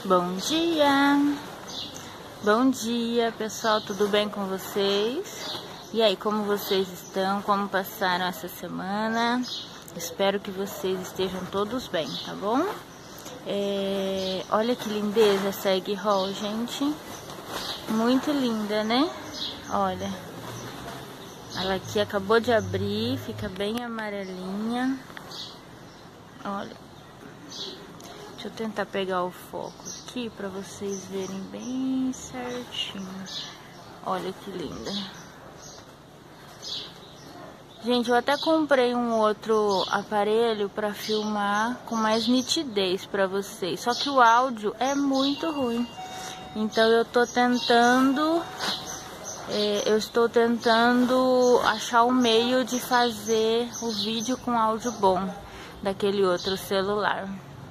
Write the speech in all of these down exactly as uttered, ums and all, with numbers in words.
Bom dia! Bom dia, pessoal, tudo bem com vocês? E aí, como vocês estão? Como passaram essa semana? Espero que vocês estejam todos bem, tá bom? É... Olha que lindeza essa egg roll, gente. Muito linda, né? Olha. Ela aqui acabou de abrir, fica bem amarelinha. Olha. Deixa eu tentar pegar o foco aqui pra vocês verem bem certinho. Olha que linda. Gente, eu até comprei um outro aparelho pra filmar com mais nitidez pra vocês. Só que o áudio é muito ruim. Então eu tô tentando... É, eu estou tentando achar um meio de fazer o vídeo com áudio bom daquele outro celular.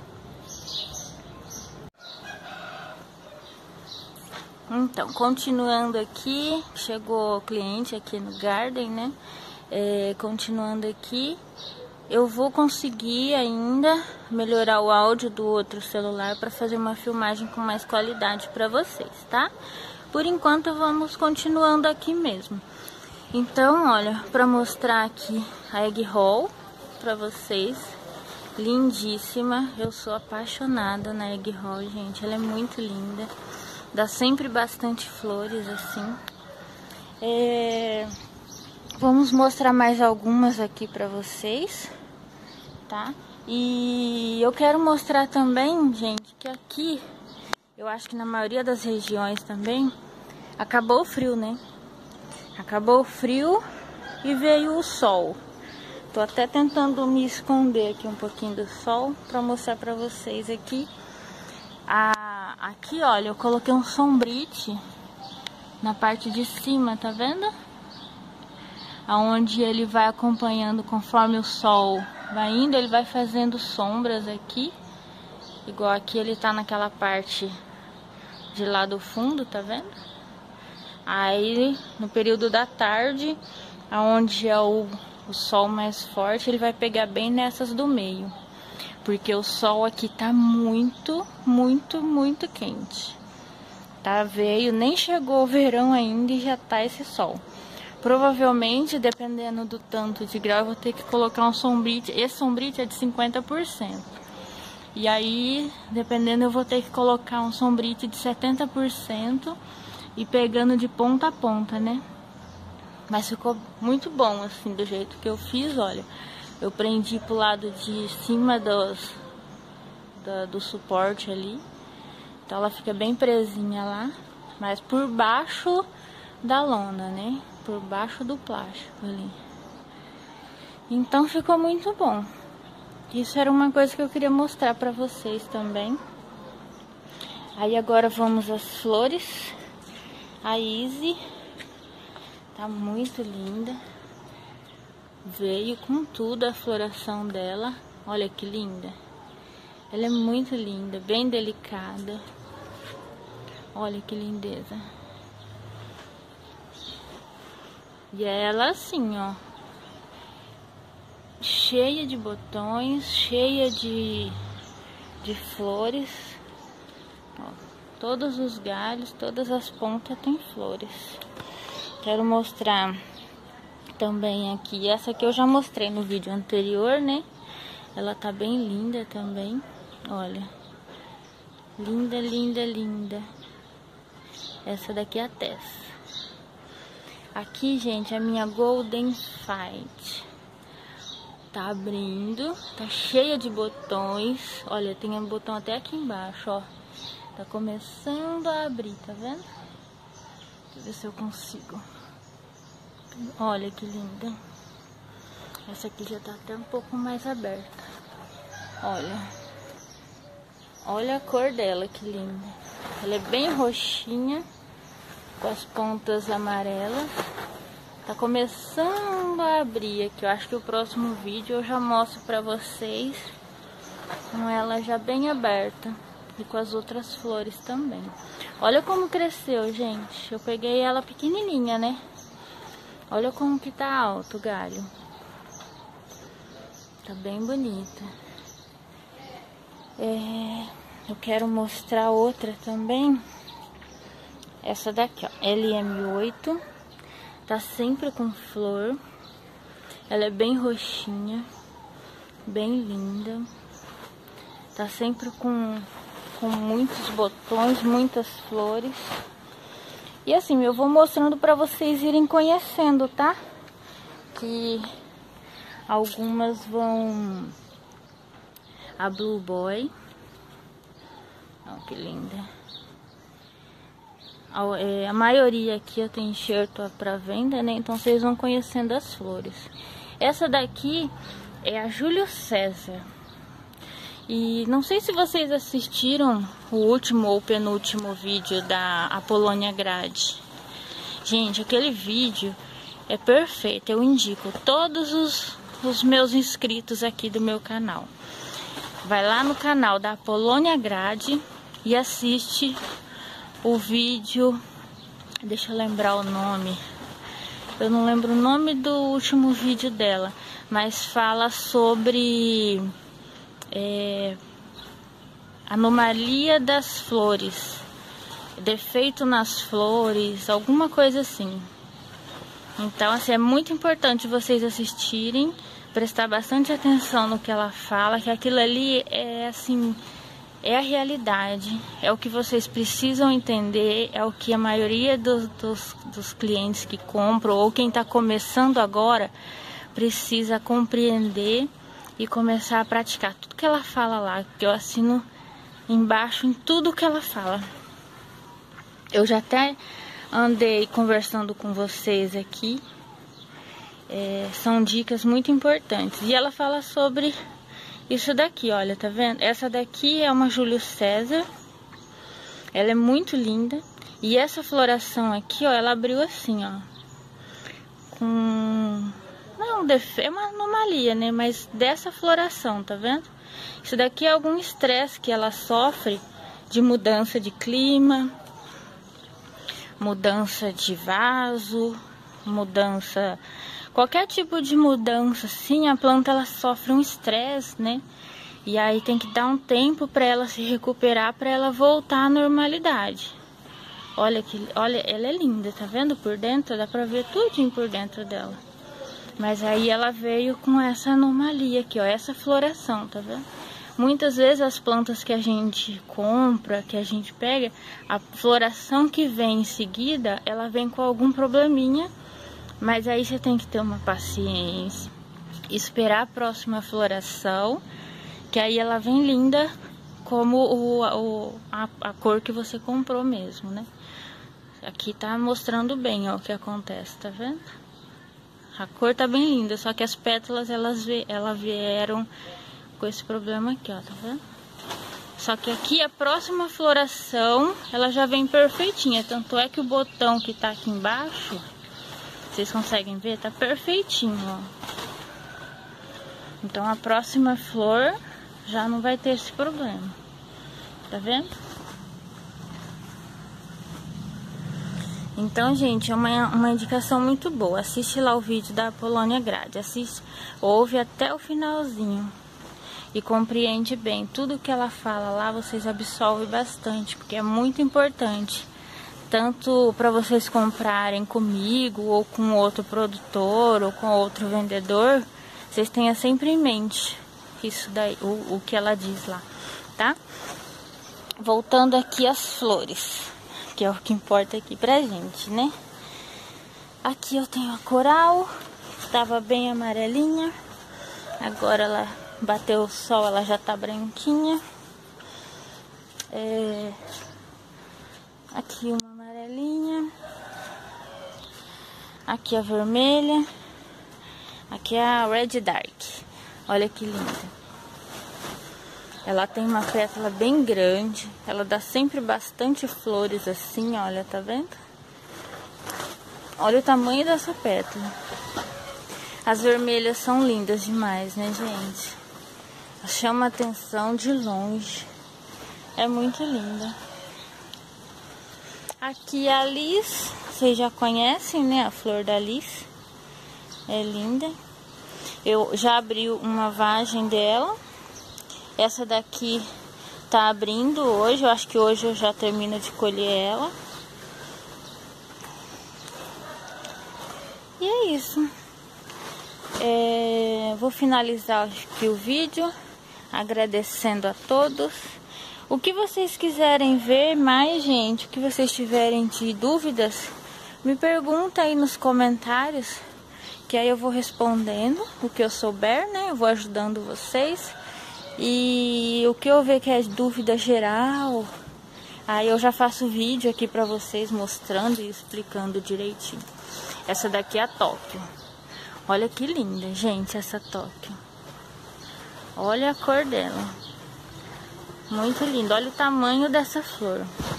Então, continuando aqui, chegou o cliente aqui no Garden, né? É, continuando aqui, eu vou conseguir ainda melhorar o áudio do outro celular para fazer uma filmagem com mais qualidade para vocês, tá? Por enquanto, vamos continuando aqui mesmo. Então, olha, para mostrar aqui a egg roll para vocês, lindíssima. Eu sou apaixonada na egg roll, gente. Ela é muito linda. Dá sempre bastante flores, assim. É... Vamos mostrar mais algumas aqui pra vocês, tá? E eu quero mostrar também, gente, que aqui, eu acho que na maioria das regiões também, acabou o frio, né? Acabou o frio e veio o sol. Tô até tentando me esconder aqui um pouquinho do sol pra mostrar pra vocês aqui. A, aqui, olha, eu coloquei um sombrite na parte de cima, tá vendo? Aonde ele vai acompanhando conforme o sol vai indo, ele vai fazendo sombras aqui. Igual aqui ele tá naquela parte de lá do fundo, tá vendo? Aí, no período da tarde, aonde é o, o sol mais forte, ele vai pegar bem nessas do meio. Porque o sol aqui tá muito, muito, muito quente. Tá, veio, nem chegou o verão ainda e já tá esse sol. Provavelmente, dependendo do tanto de grau, eu vou ter que colocar um sombrite. Esse sombrite é de cinquenta por cento. E aí, dependendo, eu vou ter que colocar um sombrite de setenta por cento e pegando de ponta a ponta, né? Mas ficou muito bom, assim, do jeito que eu fiz, olha. Eu prendi pro lado de cima dos, do, do suporte ali. Então ela fica bem presinha lá. Mas por baixo da lona, né? Por baixo do plástico ali. Então ficou muito bom. Isso era uma coisa que eu queria mostrar pra vocês também. Aí agora vamos às flores. A Easy tá muito linda. Veio com tudo a floração dela. Olha que linda. Ela é muito linda, bem delicada. Olha que lindeza. E ela assim, ó. Cheia de botões, cheia de, de flores. Ó, todos os galhos, todas as pontas tem flores. Quero mostrar também aqui, essa aqui eu já mostrei no vídeo anterior, né? Ela tá bem linda também, olha. Linda, linda, linda. Essa daqui é a Tess. Aqui, gente, a minha Golden Fight. Tá abrindo, tá cheia de botões. Olha, tem um botão até aqui embaixo, ó. Tá começando a abrir, tá vendo? Deixa eu ver se eu consigo. Olha que linda. Essa aqui já tá até um pouco mais aberta. Olha. Olha a cor dela, que linda. Ela é bem roxinha, com as pontas amarelas. Tá começando a abrir aqui. Eu acho que o próximo vídeo eu já mostro pra vocês com ela já bem aberta. E com as outras flores também. Olha como cresceu, gente. Eu peguei ela pequenininha, né? Olha como que tá alto o galho. Tá bem bonita. É... eu quero mostrar outra também. Essa daqui, ó, L M oito. Tá sempre com flor. Ela é bem roxinha, bem linda. Tá sempre com, com muitos botões, muitas flores. E assim, eu vou mostrando pra vocês irem conhecendo, tá? Que algumas vão... A Blue Boy. Olha que linda. A, é, a maioria aqui eu tenho enxerto pra venda, né? Então vocês vão conhecendo as flores. Essa daqui é a Júlio César. E não sei se vocês assistiram o último ou penúltimo vídeo da Apolônia Grade. Gente, aquele vídeo é perfeito. Eu indico todos os, os meus inscritos aqui do meu canal. Vai lá no canal da Apolônia Grade e assiste o vídeo. Deixa eu lembrar o nome. Eu não lembro o nome do último vídeo dela, mas fala sobre... É, anomalia das flores, defeito nas flores, alguma coisa assim. Então, assim, é muito importante vocês assistirem, prestar bastante atenção no que ela fala, que aquilo ali é assim, é a realidade, é o que vocês precisam entender, é o que a maioria dos, dos, dos clientes que compram, ou quem está começando agora, precisa compreender e começar a praticar tudo que ela fala lá, que eu assino embaixo em tudo que ela fala. Eu já até andei conversando com vocês aqui, é, são dicas muito importantes. E ela fala sobre isso daqui, olha, tá vendo? Essa daqui é uma Júlio César, ela é muito linda. E essa floração aqui, ó, ela abriu assim, ó, com... Não é um defeito, é uma anomalia, né? Mas dessa floração, tá vendo? Isso daqui é algum estresse que ela sofre de mudança de clima, mudança de vaso, mudança... Qualquer tipo de mudança, assim, a planta ela sofre um estresse, né? E aí tem que dar um tempo para ela se recuperar, para ela voltar à normalidade. Olha que, olha, ela é linda, tá vendo? Por dentro, dá pra ver tudinho por dentro dela. Mas aí ela veio com essa anomalia aqui, ó, essa floração, tá vendo? Muitas vezes as plantas que a gente compra, que a gente pega, a floração que vem em seguida, ela vem com algum probleminha. Mas aí você tem que ter uma paciência, esperar a próxima floração, que aí ela vem linda como o, o, a, a cor que você comprou mesmo, né? Aqui tá mostrando bem, ó, o que acontece, tá vendo? A cor tá bem linda, só que as pétalas, elas, elas vieram com esse problema aqui, ó, tá vendo? Só que aqui a próxima floração, ela já vem perfeitinha. Tanto é que o botão que tá aqui embaixo, vocês conseguem ver? Tá perfeitinho, ó. Então a próxima flor já não vai ter esse problema. Tá vendo? Então, gente, é uma, uma indicação muito boa. Assiste lá o vídeo da Apolônia Grade. Assiste, ouve até o finalzinho. E compreende bem. Tudo que ela fala lá, vocês absorvem bastante. Porque é muito importante. Tanto para vocês comprarem comigo, ou com outro produtor, ou com outro vendedor. Vocês tenham sempre em mente isso daí, o, o que ela diz lá, tá? Voltando aqui às flores, que é o que importa aqui pra gente, né? Aqui eu tenho a coral, estava bem amarelinha, agora ela bateu o sol, ela já tá branquinha. É... Aqui uma amarelinha, aqui a vermelha, aqui é a Red Dark, olha que linda. Ela tem uma pétala bem grande, ela dá sempre bastante flores assim, olha, tá vendo? Olha o tamanho dessa pétala. As vermelhas são lindas demais, né, gente? Chama atenção de longe. É muito linda. Aqui a Lis, vocês já conhecem, né? A flor da Lis. É linda. Eu já abri uma vagem dela. Essa daqui tá abrindo hoje. Eu acho que hoje eu já termino de colher ela. E é isso. É, vou finalizar aqui o vídeo, agradecendo a todos. O que vocês quiserem ver mais, gente, o que vocês tiverem de dúvidas, me pergunta aí nos comentários, que aí eu vou respondendo o que eu souber, né? Eu vou ajudando vocês. E o que eu ver que é dúvida geral, aí eu já faço vídeo aqui pra vocês mostrando e explicando direitinho. Essa daqui é a Tóquio. Olha que linda, gente, essa Tóquio. Olha a cor dela. Muito linda. Olha o tamanho dessa flor.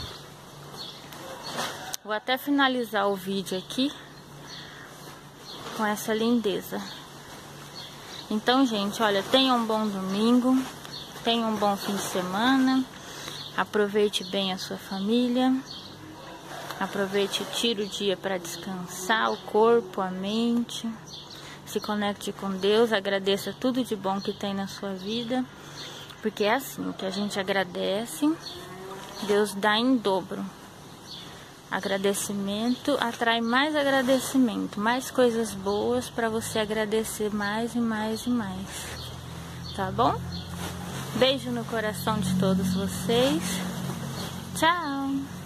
Vou até finalizar o vídeo aqui com essa lindeza. Então, gente, olha, tenham um bom domingo. Tenham um bom fim de semana. Aproveite bem a sua família. Aproveite e tire o dia para descansar o corpo, a mente. Se conecte com Deus, agradeça tudo de bom que tem na sua vida. Porque é assim, o que a gente agradece, Deus dá em dobro. Agradecimento atrai mais agradecimento, mais coisas boas para você agradecer mais e mais e mais. Tá bom? Beijo no coração de todos vocês. Tchau!